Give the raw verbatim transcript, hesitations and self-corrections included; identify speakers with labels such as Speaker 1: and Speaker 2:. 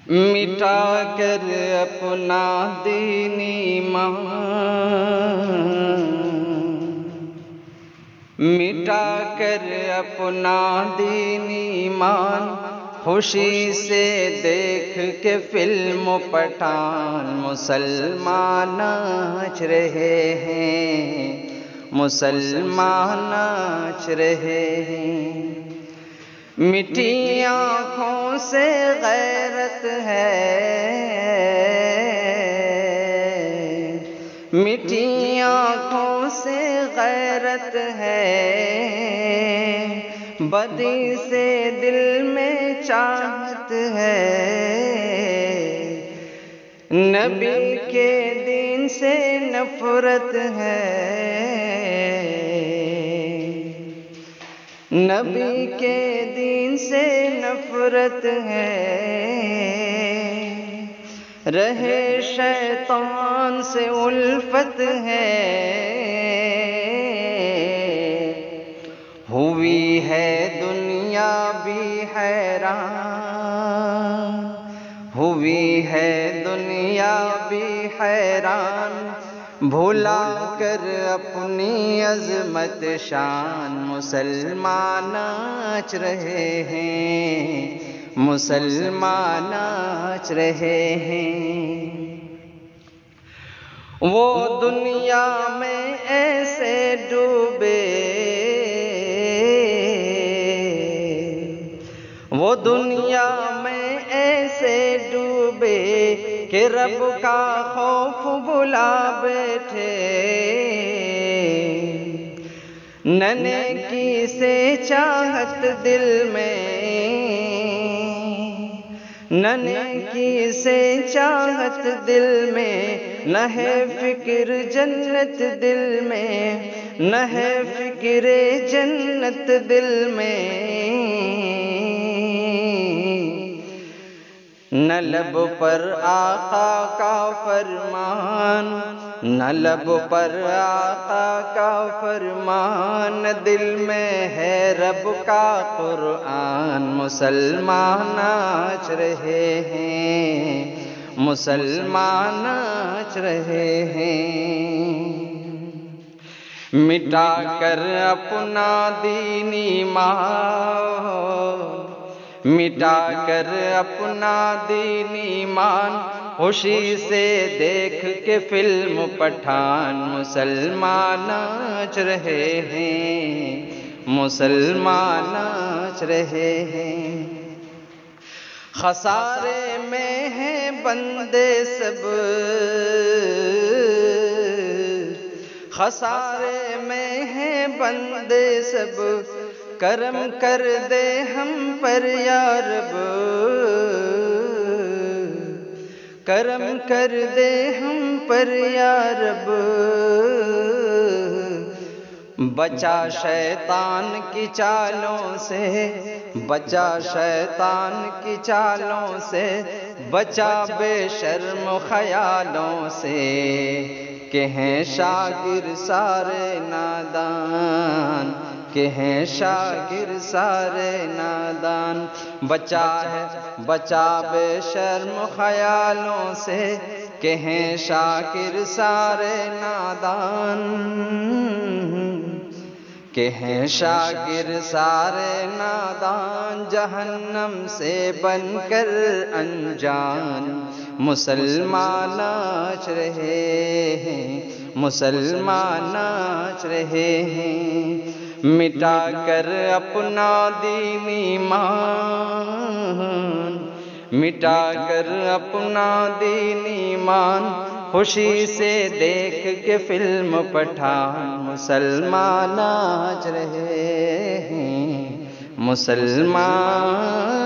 Speaker 1: مٹا کر اپنا دین ایمان، مٹا کر اپنا دین ایمان، خوشی سے دیکھ کے فلم پٹھان مسلمان ناچ رہے ہیں، مسلمان ناچ رہے ہیں۔ مٹی آنکھوں سے غیرت ہے، مٹی آنکھوں سے غیرت ہے، بدی سے دل میں چاہت ہے، نبی کے دین سے نفرت ہے، نبی کے دین سے نفرت ہے، رہے شیطان سے الفت ہے، ہوئی ہے دنیا بھی حیران، ہوئی ہے دنیا بھی حیران، بھلا کر اپنی عظمت شان مسلمان ناچ رہے ہیں، مسلمان ناچ رہے ہیں۔ وہ دنیا میں ایسے ڈوبے، وہ دنیا میں ایسے ڈوبے کہ رب کا خوف بھلا بیٹھے، نہ نیکی سے چاہت دل میں، نہ نیکی سے چاہت دل میں، نہ ہے فکر جنت دل میں، نہ ہے فکر جنت دل میں، نہ لب پر آقا کا فرمان، نہ لب پر آقا کا فرمان، دل میں ہے رب کا قرآن مسلمان ناچ رہے ہیں، مسلمان ناچ رہے ہیں۔ مٹا کر اپنا دین ایمان، مٹا کر اپنا دین ایمان، خوشی سے دیکھ کے فلم پٹھان مسلمان ناچ رہے ہیں، مسلمان ناچ رہے ہیں۔ خسارے میں ہیں بندے سب، خسارے میں ہیں بندے سب، کرم کر دے ہم پر یا رب، کرم کر دے ہم پر یا رب، بچا شیطان کی چالوں سے، بچا شیطان کی چالوں سے، بچا بے شرم خیالوں سے، کہ ہیں شاگرد سارے نادان، کہ ہیں شاگرد سارے نادان، بچا ہے بچا بے شرم خیالوں سے، کہ ہیں شاگرد سارے نادان، کہ ہیں شاگرد سارے نادان، جہنم سے بن کر انجان مسلمان ناچ رہے ہیں، مسلمان ناچ رہے ہیں۔ مٹا کر اپنا دین ایمان، مٹا کر اپنا دین ایمان، خوشی سے دیکھ کے فلم پٹھان مسلمان ناچ رہے ہیں، مسلمان